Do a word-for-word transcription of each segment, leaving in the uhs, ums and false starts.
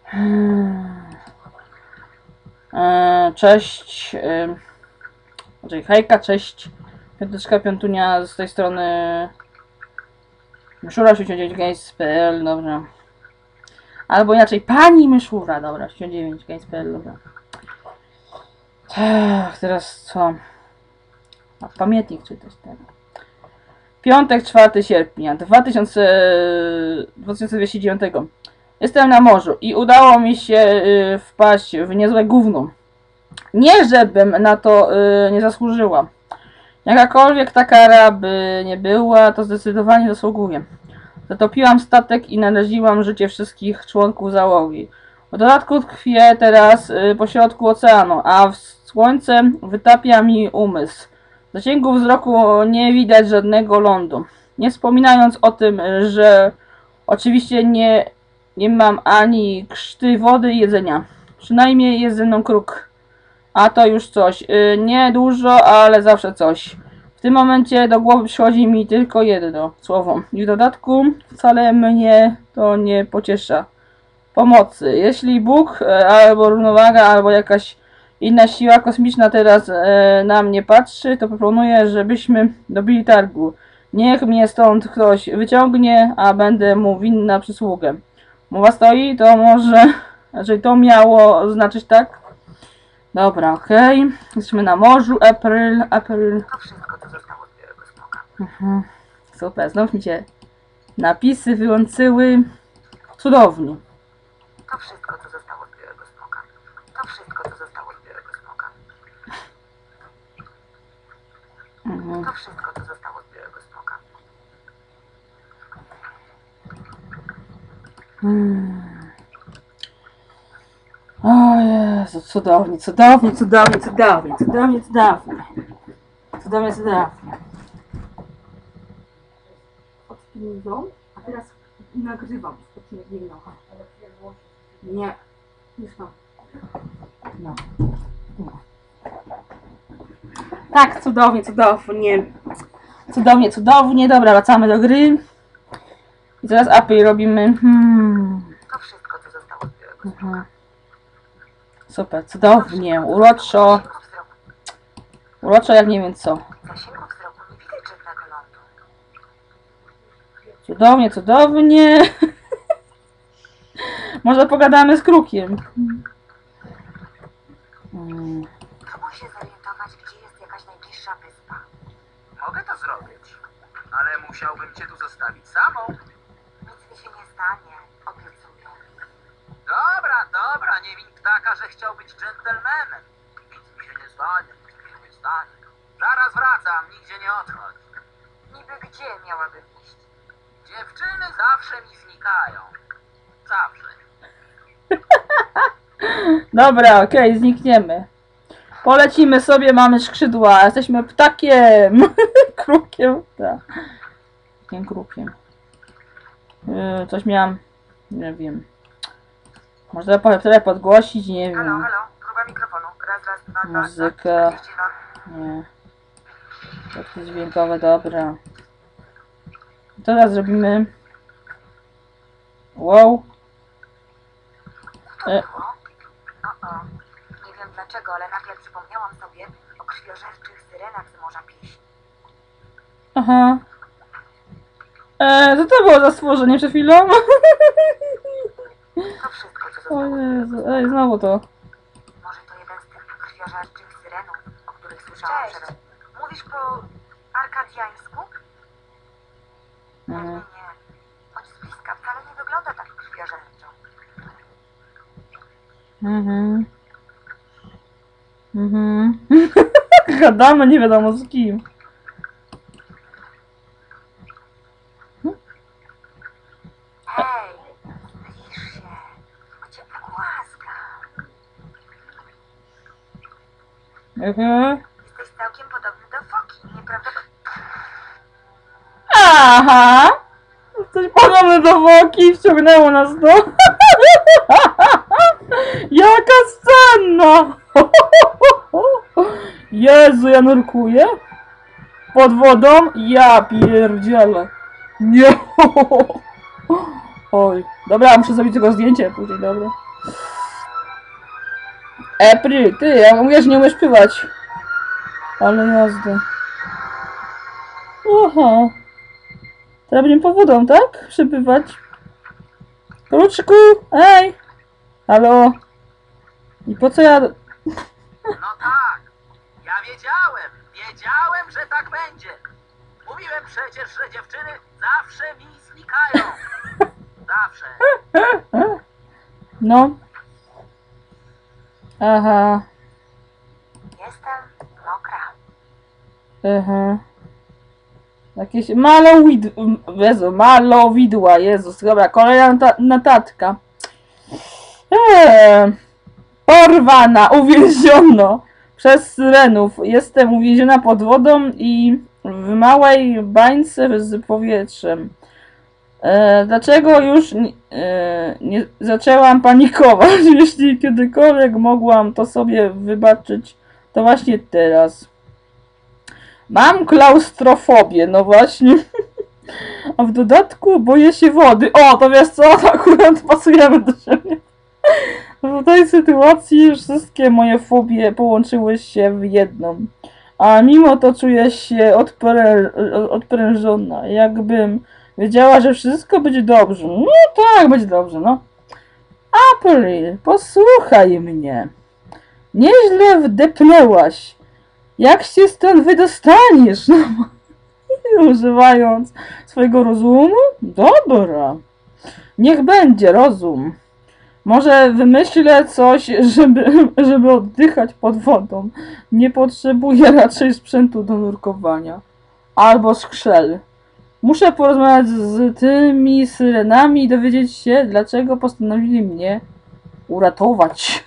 Eee, cześć. Eee, hejka, cześć. Piąteczka, piątunia z tej strony. Myszura siedemdziesiąt dziewięć games kropka p l, dobra. Albo inaczej, pani Myszura, dobra, siedemdziesiąt dziewięć games kropka p l, dobra. Ech, teraz co? A pamiętnik czy coś tam. Piątek, czwartego sierpnia dwa tysiące dwieście dziewięć. Jestem na morzu i udało mi się y, wpaść w niezłe gówno. Nie żebym na to y, nie zasłużyła. Jakakolwiek ta kara by nie była, to zdecydowanie zasługuję. Zatopiłam statek i naraziłam życie wszystkich członków załogi. W dodatku tkwię teraz y, pośrodku oceanu, a słońce wytapia mi umysł. W zasięgu wzroku nie widać żadnego lądu. Nie wspominając o tym, że oczywiście nie, nie mam ani krzty wody i jedzenia. Przynajmniej jest ze mną kruk. A to już coś. Yy, nie dużo, ale zawsze coś. W tym momencie do głowy przychodzi mi tylko jedno słowo. I w dodatku wcale mnie to nie pociesza. Pomocy. Jeśli Bóg, e, albo równowaga, albo jakaś inna siła kosmiczna teraz e, na mnie patrzy, to proponuję, żebyśmy dobili targu. Niech mnie stąd ktoś wyciągnie, a będę mu winna przysługę. Mowa stoi, to może... Znaczy to miało znaczyć tak? Dobra, okej. Okay. Jesteśmy na morzu. April, April. To wszystko, co zostało z Białego Smoka. Mhm. Super, znów mi się napisy wyłączyły. Cudownie. To wszystko, co zostało z Białego Smoka. To wszystko, co zostało z Białego Smoka. Mhm. To wszystko, co zostało z Białego Smoka. Hmm. O Jezu, cudownie, cudownie, cudownie, cudownie, cudownie, cudownie. Cudownie, cudownie. Odpinizą, a teraz nagrywam. Nie, już no. No. No. Tak, cudownie, cudownie. Cudownie, cudownie. Dobra, wracamy do gry. I teraz A P I robimy. Hmm. To wszystko, co zostało z Białego Smoka. Mhm. Super, cudownie, uroczo. Uroczo jak nie wiem co. W zasięgu wzroku nie widać żadnego lądu. Cudownie, cudownie. Może pogadamy z krukiem. Hmm. Próbuj się zorientować, gdzie jest jakaś najbliższa wyspa. Mogę to zrobić, ale musiałbym cię tu zostawić samą. Nic mi się nie stanie, obiecuję. Dobra, dobra, nie win ptaka, że chciał być dżentelmenem. Nic mi się nie stanie, nic mi się nie stanie. Zaraz wracam, nigdzie nie odchodź. Niby gdzie miałabym iść? Dziewczyny zawsze mi znikają. Zawsze. Dobra, okej, okay, znikniemy. Polecimy sobie, mamy skrzydła, jesteśmy ptakiem. Krukiem, tak. Takim krukiem. Yy, coś miałam, nie wiem. Może trochę podgłosić, nie Halo, wiem. halo, próba mikrofonu. Raz, raz, dwa, dwa, Muzyka. dwa, dwa. Nie. Takie dźwiękowe, dobra. Teraz zrobimy... Wow. Co E. to było? O, o. Nie wiem dlaczego, ale nagle przypomniałam sobie o krwiożerczych syrenach z Morza Pieśni. Aha. Eee, co to było za stworzenie przed chwilą? To wszystko, co O zostało. Jezu, ej, znowu to. Może to jeden z tych krwiożerczych syrenów, o których słyszałam przed... Mówisz po arkadiańsku? Nie, nie, Mhm. nie. Choć z bliska wcale nie wygląda tak krwiożerczo. Mhm. Mhm. Gadamy nie wiadomo z kim. Hej, zbliż się. O cię pogłaska. Mhm. Jesteś całkiem podobny do foki, nieprawdopodobnie. Aha! Coś podobne do Woki wciągnęło nas do... Jaka scena! Jezu, ja nurkuję? Pod wodą? Ja pierdzielę. Nie! Oj. Dobra, muszę zrobić tego zdjęcie później, dobra. April, ty, ja mówię, że nie umiesz pływać. Ale jazda. Aha. Teraz będziemy pod wodą, tak? Przebywać. Kruczku, ej! Halo? I po co ja... No tak, ja wiedziałem, wiedziałem, że tak będzie. Mówiłem przecież, że dziewczyny zawsze mi znikają. Zawsze. No. Aha. Jestem mokra. Aha. Jakieś malowid... Jezu, malowidła, Jezus. Dobra, kolejna nota- notatka. Eee, porwana, uwięziono przez syrenów. Jestem uwięziona pod wodą i w małej bańce z powietrzem. E, dlaczego już nie, e, nie zaczęłam panikować? Jeśli kiedykolwiek mogłam to sobie wybaczyć, to właśnie teraz. Mam klaustrofobię, no właśnie. A w dodatku boję się wody. O, to wiesz co? To akurat pasujemy do siebie. W tej sytuacji wszystkie moje fobie połączyły się w jedną. A mimo to czuję się odprę odprężona. Jakbym wiedziała, że wszystko będzie dobrze. No tak, będzie dobrze, no. April, posłuchaj mnie. Nieźle wdepnęłaś. Jak się stąd wydostaniesz? No, używając swojego rozumu? Dobra. Niech będzie rozum. Może wymyślę coś, żeby, żeby oddychać pod wodą. Nie potrzebuję raczej sprzętu do nurkowania. Albo skrzel. Muszę porozmawiać z tymi syrenami i dowiedzieć się, dlaczego postanowili mnie uratować.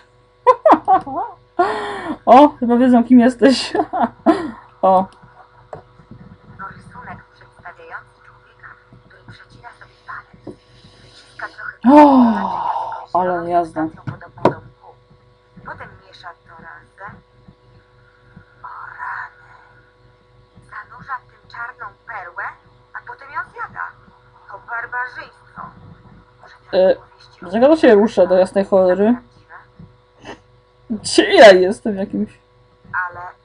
O, chyba wiedzą, kim jesteś. O. To rysunek przedstawiający człowieka, który przecina sobie palec. Wyciska trochę O, ale jazda. podobną do mchu. Potem miesza to razem. O rany. Zanurza w tym czarną perłę, a potem ją zjada. To barbarzyństwo. Może E, opowieści o- Dlaczego to się rusza do jasnej cholery? prawdziwe? Gdzie ja jestem jakimś? Ale